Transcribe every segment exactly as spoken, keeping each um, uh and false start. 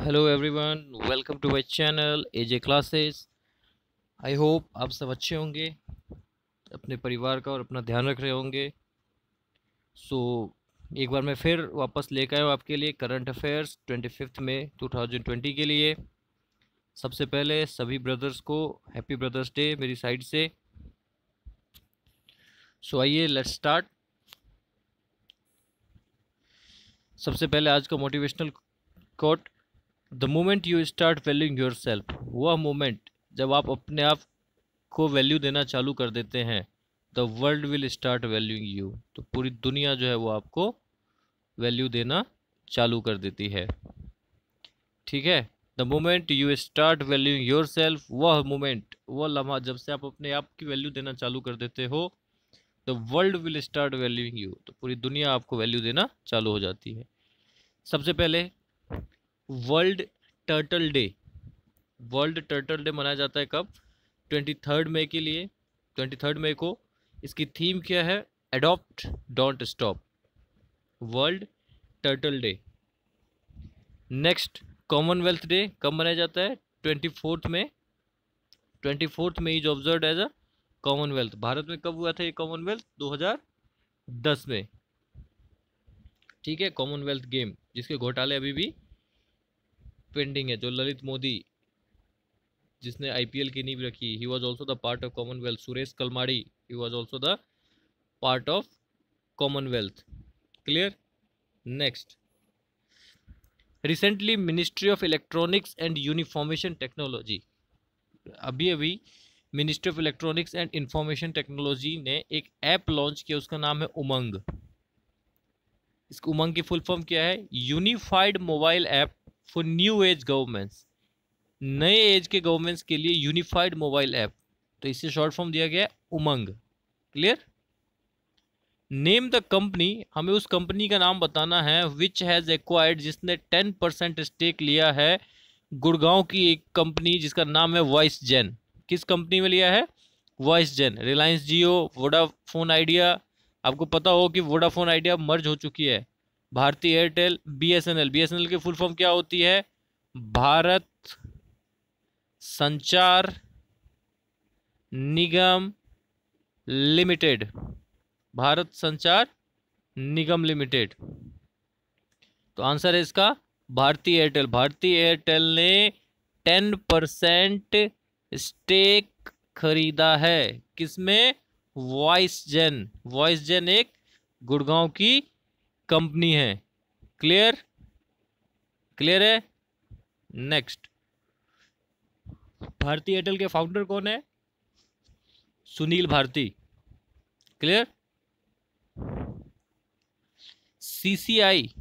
Hello everyone, welcome to my channel AJ classes. I hope आप सब अच्छे होंगे, अपने परिवार का और अपना ध्यान रख रहे होंगे। सो एक बार मैं फिर वापस लेकर आया हूँ आपके लिए करंट अफेयर्स ट्वेंटी फिफ्थ में टू थाउजेंड ट्वेंटी के लिए। सबसे पहले सभी ब्रदर्स को हैप्पी ब्रदर्स डे मेरी साइड से। सो आइए लेट्स स्टार्ट। सबसे पहले आज का motivational quote, the moment you start valuing yourself, वह मोमेंट जब आप अपने आप को वैल्यू देना चालू कर देते हैं, the world will start valuing you, तो पूरी दुनिया जो है वो आपको वैल्यू देना चालू कर देती है। ठीक है, the moment you start valuing yourself, वह मोमेंट, वह लम्हा जब से आप अपने आप की वैल्यू देना चालू कर देते हो, the world will start valuing you, तो पूरी दुनिया आपको वैल्यू देना चालू हो जाती है। सबसे पहले world turtle day. World turtle day मनाया जाता है कब? ट्वेंटी थर्ड मई के लिए, ट्वेंटी थर्ड मई को। इसकी थीम क्या है? Adopt don't stop, world turtle day. Next, commonwealth day कब मनाया जाता है? ट्वेंटी फोर्थ में। ट्वेंटी फोर्थ में is observe as a commonwealth. Bharat में कब हुआ था ये कॉमनवेल्थ? दो हज़ार दस में। ठीक है, कॉमनवेल्थ गेम जिसके घोटाले अभी भी पेंडिंग है, जो ललित मोदी जिसने आईपीएल की नींव रखी, he was also the part of commonwealth. Suresh Kalmadi, he was also the part of commonwealth. Clear? Next, recently ministry of electronics and information technology, अभी अभी ministry of electronics and information technology ने एक ऐप लॉन्च किया, उसका नाम है उमंग। इस उमंग की फुल फॉर्म क्या है? Unified mobile app for new age governments, नए एज के गवर्नमेंट्स के लिए यूनिफाइड मोबाइल ऐप, तो इससे शॉर्ट फॉर्म दिया गया है Umang. Clear? Name the company, हमें उस कंपनी का नाम बताना है विच हैज़ एक्वायर्ड, जिसने टेन परसेंट स्टेक लिया है, गुड़गांव की एक कंपनी जिसका नाम है वॉइस जेन। किस कंपनी में लिया है? Voicezen. Reliance Jio, Vodafone Idea, आपको पता हो कि वोडाफोन आइडिया मर्ज हो चुकी है, भारती एयरटेल, बीएसएनएल। बीएसएनएल की फुल फॉर्म क्या होती है? भारत संचार निगम लिमिटेड, भारत संचार निगम लिमिटेड। तो आंसर है इसका भारती एयरटेल। भारती एयरटेल ने टेन परसेंट स्टेक खरीदा है, किसमें? वॉइस जेन। वॉइस जेन एक गुड़गांव की कंपनी है। क्लियर? क्लियर है? नेक्स्ट, भारती एयरटेल के फाउंडर कौन है? Sunil Bharti. Clear? CCI,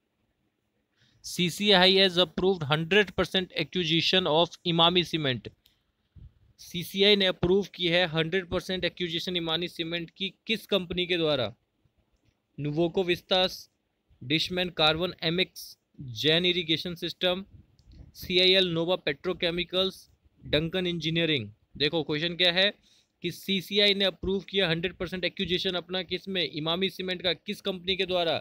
CCI has approved hundred percent acquisition of Emami cement. CCI ने अप्रूव की है hundred percent acquisition Emami cement की, किस कंपनी के द्वारा? Nuvoco Vistas, Dishman carbon Amcis, Jain irrigation system, CIL Nova petrochemicals, Duncan engineering. देखो क्वेश्चन क्या है कि सीसीआई ने अप्रूव किया हंड्रेड परसेंट एक्विजिशन अपना, किस में? इमामी सीमेंट का, किस कंपनी के द्वारा?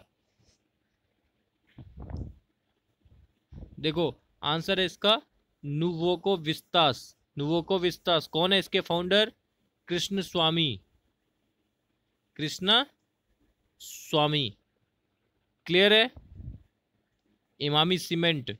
देखो आंसर है इसका नुवोको विस्तास। Nuvoco Vistas. कौन है इसके फाउंडर? कृष्ण स्वामी, कृष्णा स्वामी। क्लियर है? Emami cement.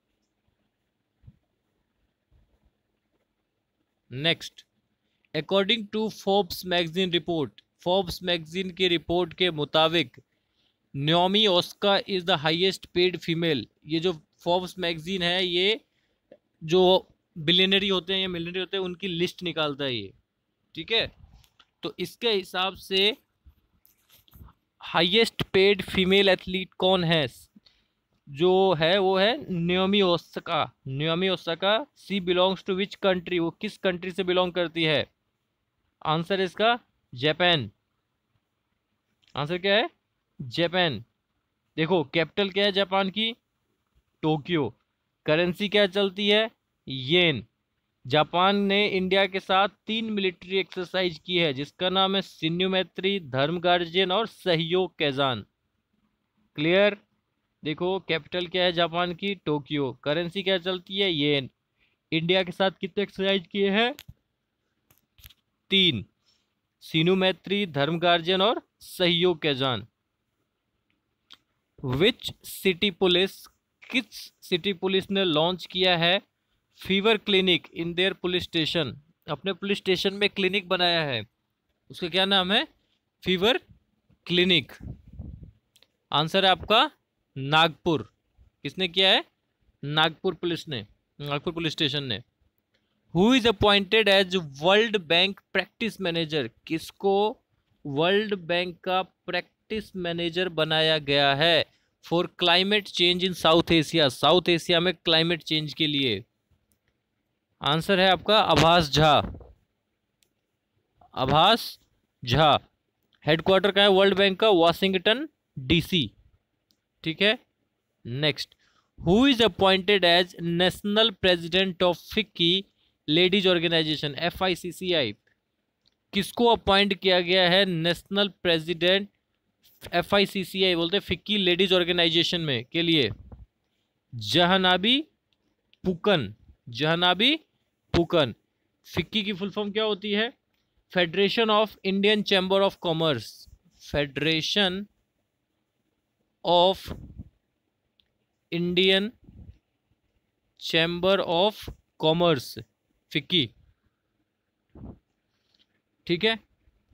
Next, according to Forbes magazine report, Forbes magazine की रिपोर्ट के मुताबिक Naomi Osaka is the highest paid female. ये जो फोर्ब्स मैगजीन है, ये जो बिलियनरी होते हैं या मिलियनरी होते हैं उनकी लिस्ट निकालता है ये। ठीक है, तो इसके हिसाब से हाईएस्ट पेड फीमेल एथलीट कौन है? जो है वो है Naomi Osaka. Naomi Osaka. She belongs to which country, वो किस कंट्री से बिलोंग करती है? आंसर इसका जापान। आंसर क्या है? जापान। देखो कैपिटल क्या है जापान की? टोक्यो। करेंसी क्या चलती है? येन। जापान ने इंडिया के साथ तीन मिलिट्री एक्सरसाइज की है, जिसका नाम है सिन्यू मैत्री, धर्म गार्जियन और सहयोग कैजान। क्लियर? देखो कैपिटल क्या है जापान की, टोक्यो। करेंसी क्या चलती है, येन। इंडिया के साथ कितने एक्सरसाइज किए हैं, तीन। सीनू मैत्री, धर्म गार्जियन और Sahyog Kaijin. Which city police, किस सिटी पुलिस ने लॉन्च किया है fever clinic in their police station, अपने पुलिस स्टेशन में क्लिनिक बनाया है, उसका क्या नाम है, फीवर क्लिनिक। आंसर है आपका नागपुर। किसने किया है, नागपुर पुलिस ने, नागपुर पुलिस स्टेशन ने। Who is appointed as world bank practice manager, किसको वर्ल्ड बैंक का प्रैक्टिस मैनेजर बनाया गया है for climate change in south Asia, south Asia में क्लाइमेट चेंज के लिए। आंसर है आपका आभास झा, आभास झा। हेडक्वार्टर का है वर्ल्ड बैंक का, वाशिंगटन डीसी। ठीक है, next. Who is appointed as national president of FICCI ladies organisation, F I C C I, किसको अपॉइंट किया गया है national president F I C C I बोलते हैं फिक्की लेडीज ऑर्गेनाइजेशन में के लिए, जहनाबी पुकन, जहनाबी पुकन। फिक्की की फुल फॉर्म क्या होती है, federation of Indian chamber of commerce, federation of Indian chamber of commerce, FICCI. ठीक है,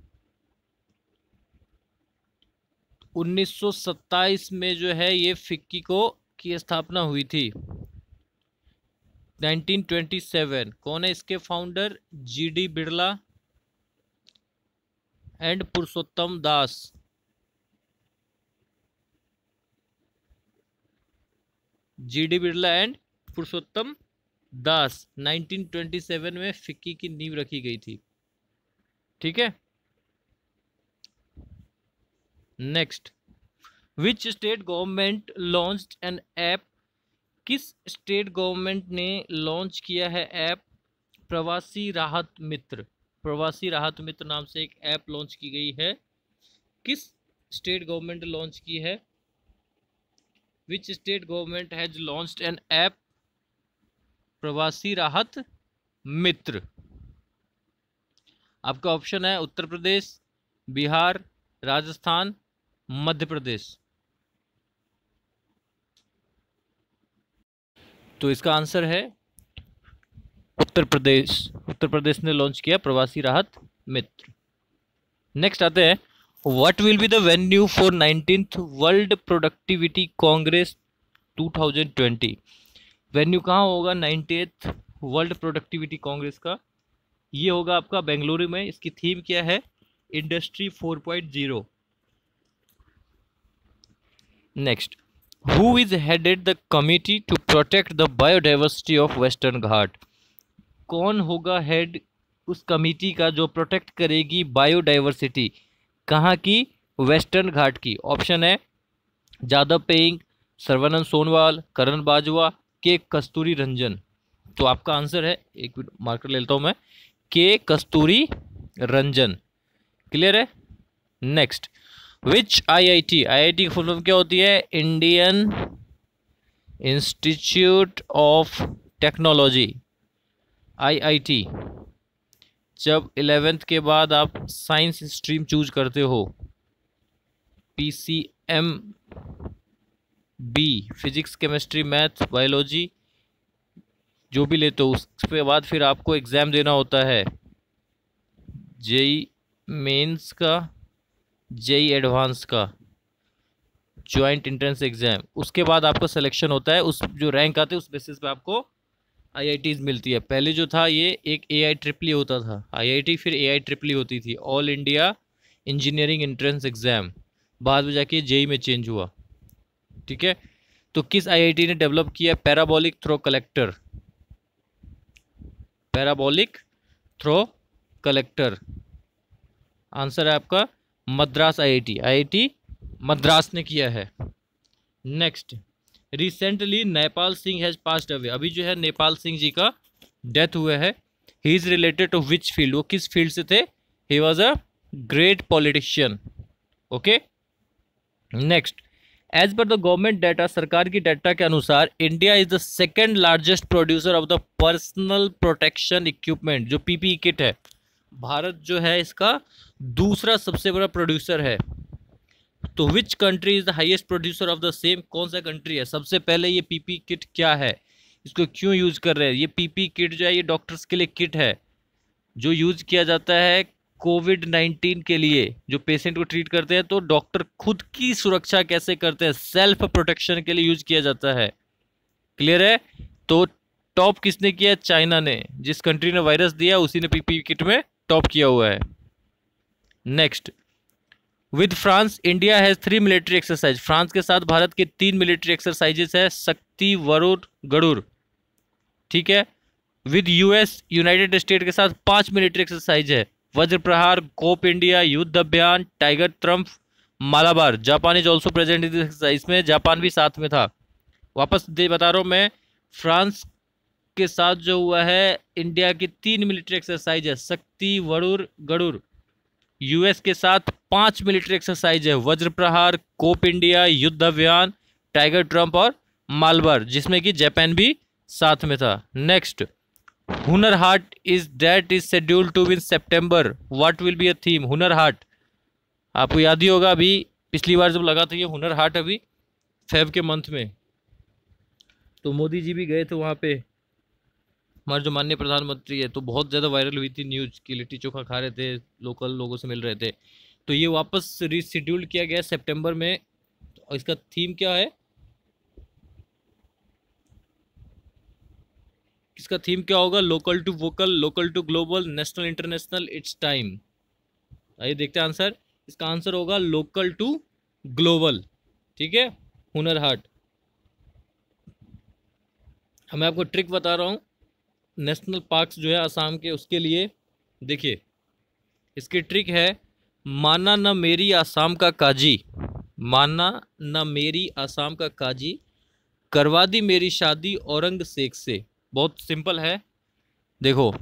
उन्नीस सौ सत्ताईस में जो है ये फिक्की को की स्थापना हुई थी, उन्नीस सौ सत्ताईस। कौन है इसके founder, G D Birla and Purushottam Das. G D Birla and Purushottam Das, उन्नीस सौ सत्ताईस में फिक्की की नींव रखी गई थी। ठीक है, next. Which state government launched an app, किस स्टेट गवर्नमेंट ने लॉन्च किया है ऐप प्रवासी राहत मित्र, प्रवासी राहत मित्र नाम से एक ऐप लॉन्च की गई है, किस स्टेट गवर्नमेंट लॉन्च की है, which state government has launched an app Pravasi Rahat मित्र। आपका ऑप्शन है उत्तर प्रदेश, बिहार, राजस्थान, मध्य प्रदेश। तो इसका आंसर है उत्तर प्रदेश, उत्तर प्रदेश ने लॉन्च किया प्रवासी राहत मित्र। नेक्स्ट आते हैं, what will be the venue for nineteenth world productivity congress two thousand twenty. Venue कहाँ होगा नाइनटीन्थ वर्ल्ड प्रोडक्टिविटी कांग्रेस का, ये होगा आपका बेंगलुरु में। इसकी थीम क्या है, industry four point zero. Next, who is headed the committee to protect the biodiversity of western Ghat, कौन होगा हेड उस कमिटी का जो प्रोटेक्ट करेगी बायोडाइवर्सिटी, कहाँ की, वेस्टर्न घाट की। ऑप्शन है जादव पेइंग, सर्वानंद सोनवाल, करण बाजवा, के कस्तूरी रंजन। तो आपका आंसर है, एक मिनट मार्कर ले लेता हूँ मैं, के कस्तूरी रंजन। क्लियर है, next. Which I I T, I I T की फुल फॉर्म क्या होती है, Indian institute of technology, I I T. जब इलेवेंथ के बाद आप साइंस स्ट्रीम चूज करते हो, P C M B, physics chemistry math biology जो भी लेते हो, उसके बाद फिर आपको एग्ज़ाम देना होता है, जेई मेंस का, जेई एडवांस का, जॉइंट एंट्रेंस एग्जाम। उसके बाद आपका सिलेक्शन होता है, उस जो रैंक आते हैं उस बेसिस पे आपको आई आई टीज़ मिलती है। पहले जो था ये एक ए आई ट्रिपली होता था, आई आई टी फिर ए आई ट्रिपली होती थी, all India engineering entrance exam, बाद में जाके जेई में चेंज हुआ। ठीक है, तो किस आई आई टी ने डेवलप किया parabolic trough collector, parabolic trough collector. Answer है आपका Madras I I T, I I T Madras ने किया है। Next, recently Nepal Singh has passed away, अभी जो है नेपाल सिंह जी का डेथ हुआ है। He is related to which field, वो किस फील्ड से थे, he was a great politician. Okay, next, as per the government data, सरकार की डाटा के अनुसार India is the second largest producer of the personal protection equipment, जो PPE kit है, भारत जो है इसका दूसरा सबसे बड़ा प्रोड्यूसर है। तो which country is the highest producer of the same, कौन सा कंट्री है? सबसे पहले ये पीपी किट क्या है, इसको क्यों यूज कर रहे हैं? ये पीपी किट जो है ये डॉक्टर्स के लिए किट है जो यूज किया जाता है कोविड नाइन्टीन के लिए, जो पेशेंट को ट्रीट करते हैं। तो डॉक्टर खुद की सुरक्षा कैसे करते हैं, सेल्फ प्रोटेक्शन के लिए यूज किया जाता है। क्लियर है? तो टॉप किसने किया? चाइना ने। जिस कंट्री ने वायरस दिया उसी ने पीपी किट में टॉप किया हुआ है। Next, with France India has three military exercise, France के साथ भारत के तीन मिलिट्री एक्सरसाइजेस है, शक्ति, वरुण, गरुड़। ठीक है। विद यूएस यूनाइटेड स्टेट के साथ पांच मिलिट्री एक्सरसाइज है, वज्र प्रहार, कोप India, Yudh Abhiyan, tiger triumph, Malabar. Japan is also present in this exercise, में जापान भी साथ में था। वापस दे बता रहा हूँ मैं, फ्रांस के साथ जो हुआ है इंडिया की तीन मिलिट्री एक्सरसाइज है, शक्ति, वरुण, गरुड़। यूएस के साथ पांच मिलिट्री एक्सरसाइज है, वज्र प्रहार, कोप India, Yudh Abhiyan, tiger Trump और मालबार, जिसमें कि जापान भी साथ में था। Next, Hunar Haat is that is scheduled to win September, what will be a theme? Hunar Haat आपको याद ही होगा, अभी पिछली बार जब लगा था ये हुनर हाट, अभी फेब के मंथ में, तो मोदी जी भी गए थे वहाँ पे, हमारे जो माननीय प्रधानमंत्री है, तो बहुत ज़्यादा वायरल हुई थी न्यूज़ की, लिट्टी चोखा खा रहे थे, लोकल लोगों से मिल रहे थे। तो ये वापस रीशेड्यूल किया गया सितंबर में। और इसका थीम क्या है, इसका थीम क्या होगा? Local to vocal, local to global, national international, it's time. आइए देखते हैं आंसर। इसका आंसर होगा लोकल टू ग्लोबल। ठीक है, हुनर हाट। मैं आपको ट्रिक बता रहा हूँ, नेशनल पार्क्स जो है आसाम के, उसके लिए देखिए, इसकी ट्रिक है, माना न मेरी आसाम का काजी, माना न मेरी आसाम का काजी, करवा दी मेरी शादी औरंगजेब से। बहुत सिंपल है, देखो,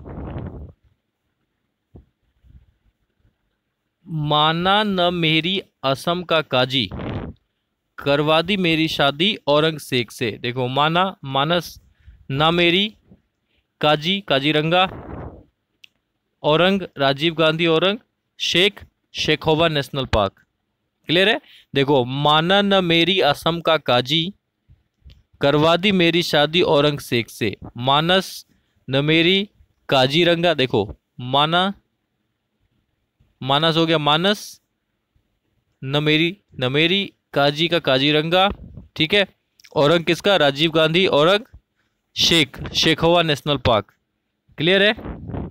माना न मेरी असम का काजी, करवा दी मेरी शादी औरंगजेब से। देखो, माना, मानस, ना मेरी, काजी, काजीरंगा, औरंग, राजीव गांधी औरंग, शेख, शेखोवा नेशनल पार्क। क्लियर है? देखो, माना न मेरी असम का काजी, करवा दी मेरी शादी औरंगजेब से, मानस न मेरी, काजीरंगा। देखो, माना, मानस हो गया मानस, न मेरी, न मेरी, काजी का काजीरंगा। ठीक है, औरंग किसका? राजीव गांधी औरंग, शेख, शेखोवा नेशनल पार्क। क्लियर है?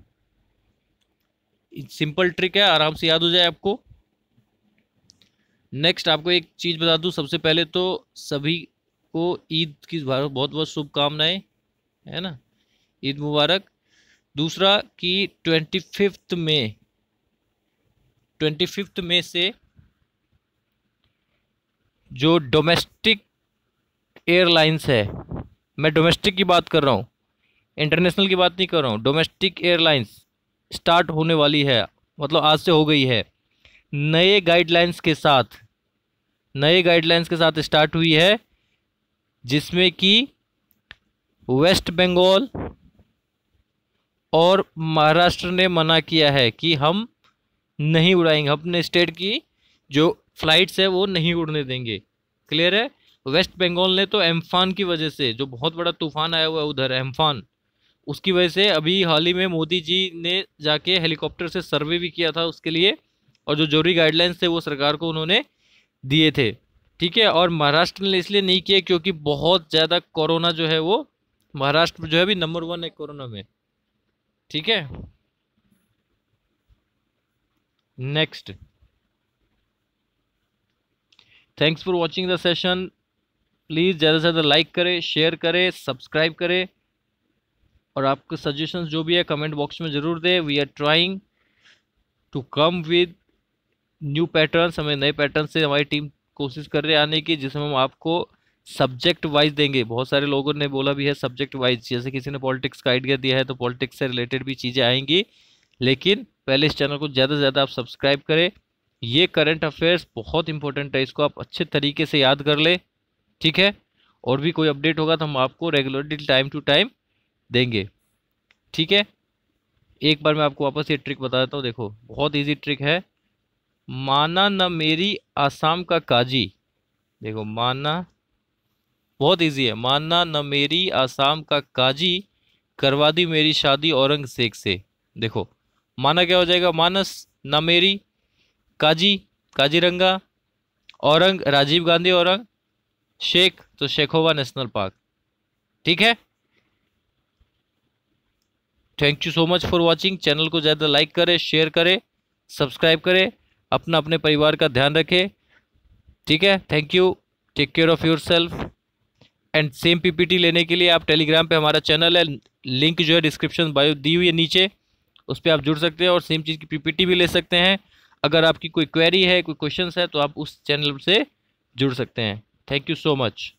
सिंपल ट्रिक है, आराम से याद हो जाए आपको। नेक्स्ट, आपको एक चीज बता दूं, सबसे पहले तो सभी को ईद की बहुत बहुत शुभकामनाएं, है ना, ईद मुबारक। दूसरा कि ट्वेंटी फिफ्थ में ट्वेंटी फिफ्थ में से जो डोमेस्टिक एयरलाइंस है, मैं डोमेस्टिक की बात कर रहा हूँ, इंटरनेशनल की बात नहीं कर रहा हूँ, डोमेस्टिक एयरलाइंस स्टार्ट होने वाली है, मतलब आज से हो गई है, नए गाइडलाइंस के साथ, नए गाइडलाइंस के साथ स्टार्ट हुई है, जिसमें कि वेस्ट बंगाल और महाराष्ट्र ने मना किया है कि हम नहीं उड़ाएंगे, अपने स्टेट की जो फ्लाइट्स है वो नहीं उड़ने देंगे। क्लियर है? वेस्ट बंगाल ने तो एम्फान की वजह से, जो बहुत बड़ा तूफान आया हुआ है उधर एम्फान, उसकी वजह से अभी हाल ही में मोदी जी ने जाके हेलीकॉप्टर से सर्वे भी किया था उसके लिए, और जो जरूरी गाइडलाइंस थे वो सरकार को उन्होंने दिए थे। ठीक है, और महाराष्ट्र ने इसलिए नहीं किया क्योंकि बहुत ज़्यादा कोरोना जो है वो, महाराष्ट्र जो है अभी नंबर वन है कोरोना में। ठीक है, next, thanks for watching the session. Please ज़्यादा से ज़्यादा लाइक करें, शेयर करें, सब्सक्राइब करें, और आपके सजेशंस जो भी है कमेंट बॉक्स में ज़रूर दें। We are trying to come with new patterns, हमें नए पैटर्न से हमारी टीम कोशिश कर रहे हैं आने की, जिसमें हम आपको सब्जेक्ट वाइज देंगे। बहुत सारे लोगों ने बोला भी है सब्जेक्ट वाइज, जैसे किसी ने पॉलिटिक्स का आइडिया दिया है तो पॉलिटिक्स से रिलेटेड भी चीज़ें आएंगी। लेकिन पहले इस चैनल को ज़्यादा से ज़्यादा आप सब्सक्राइब करें, ये करंट अफेयर्स बहुत इंपॉर्टेंट है, इसको आप अच्छे तरीके से याद कर ले, ठीक है। और भी कोई अपडेट होगा तो हम आपको रेगुलरली टाइम टू टाइम देंगे, ठीक है। एक बार मैं आपको वापस ये ट्रिक बता देता हूँ, देखो बहुत इजी ट्रिक है। माना न मेरी आसाम का काजी, देखो माना, बहुत इजी है। माना न मेरी आसाम का काजी, करवा दी मेरी शादी औरंगजेब से। देखो माना क्या हो जाएगा, मानस, न मेरी, काजी काजीरंगा, औरंग राजीव गांधी औरंग, शेख तो शेखोवा नेशनल पार्क, ठीक है। Thank you so much for watching. Channel को ज़्यादा लाइक करें, शेयर करें, सब्सक्राइब करें, अपना अपने परिवार का ध्यान रखें, ठीक है। Thank you, take care of yourself. And same PPT लेने के लिए आप टेलीग्राम पे हमारा चैनल है, लिंक जो है डिस्क्रिप्शन बायो दी हुई है नीचे, उस पर आप जुड़ सकते हैं और सेम चीज़ की पीपीटी भी ले सकते हैं। अगर आपकी कोई क्वेरी है, कोई क्वेश्चंस है, तो आप उस चैनल से जुड़ सकते हैं। Thank you so much.